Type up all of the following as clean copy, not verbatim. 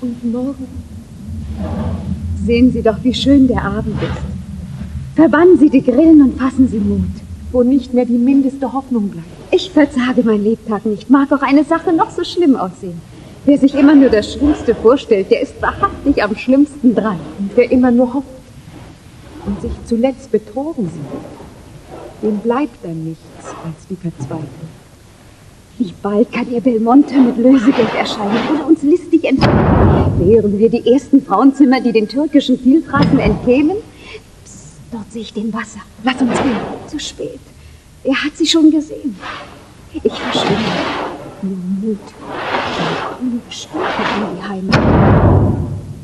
Und morgen? Sehen Sie doch, wie schön der Abend ist. Verbannen Sie die Grillen und fassen Sie Mut. Wo nicht mehr die mindeste Hoffnung bleibt. Ich verzage mein Lebtag nicht, mag auch eine Sache noch so schlimm aussehen. Wer sich immer nur das Schlimmste vorstellt, der ist wahrhaftig am schlimmsten dran. Und wer immer nur hofft und sich zuletzt betrogen sieht, dem bleibt dann nichts als die Verzweiflung. Wie bald kann Ihr Belmonte mit Lösegeld erscheinen oder uns listig entfernen? Wären wir die ersten Frauenzimmer, die den türkischen Vielfraßen entkämen? Psst, dort sehe ich den Wasser. Lass uns gehen. Zu spät. Er hat sie schon gesehen. Ich verschwinde. Nur Mut. Wir kommen bestimmt in die Heimat.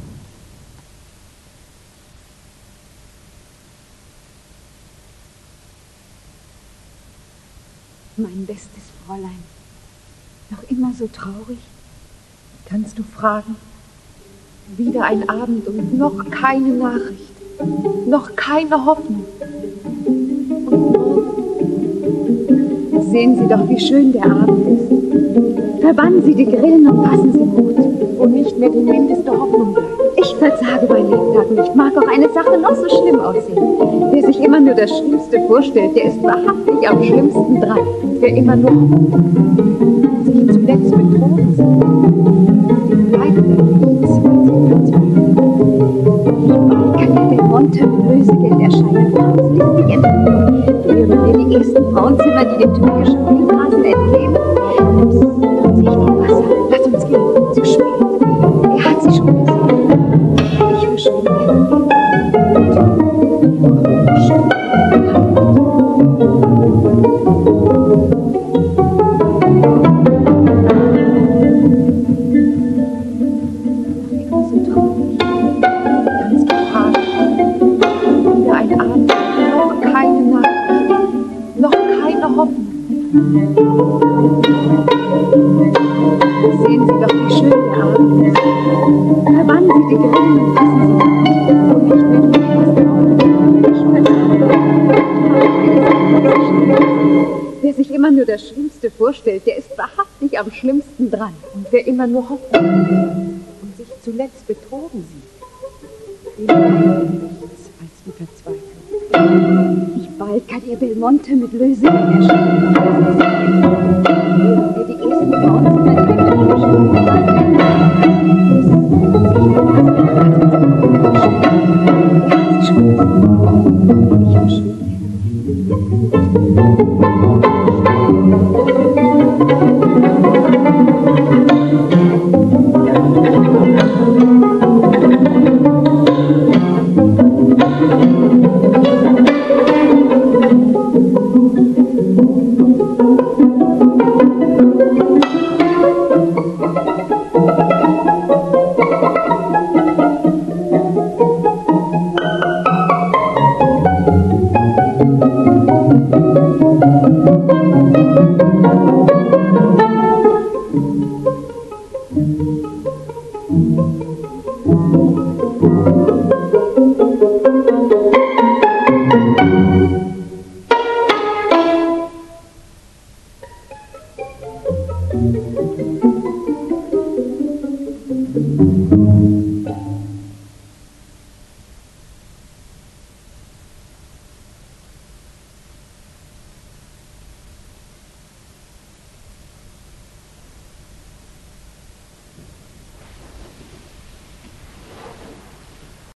Mein bestes Fräulein. Noch immer so traurig? Kannst du fragen? Wieder ein Abend und noch keine Nachricht. Noch keine Hoffnung. Und morgen? Sehen Sie doch, wie schön der Abend ist. Verbannen Sie die Grillen und fassen Sie Mut. Wo nicht mehr die mindeste Hoffnung bleibt. Ich verzage mein Lebtag nicht, mag auch eine Sache noch so schlimm aussehen. Wer sich immer nur das Schlimmste vorstellt, der ist wahrhaftig am schlimmsten dran. Und wer immer nur hofft und sich zuletzt betrogen sieht, dem bleibt dann nichts als die Verzweiflung. Wie bald kann der Belmonte mit Lösegeld erscheinen und uns listig entführen? Wären wir die ersten Frauenzimmer, die den türkischen Vielfraßen entkämen? Dort sehe ich den Wasser. Lass uns gehen. Zu spät. Er hat sie schon gesehen. Ich verschwinde. Sehen Sie doch, wie schön der Abend ist. Verbannen Sie die Grillen und fassen Sie Mut. Und nicht mehr die Wer sich immer nur das Schlimmste vorstellt, der ist wahrhaftig am schlimmsten dran. Und wer immer nur hofft und sich zuletzt betrogen sieht, dem bleibt nichts als die Verzweiflung. Wie bald kann Ihr Belmonte mit Lösegeld erscheinen? Wären wir die ersten Frauenzimmer, die den türkischen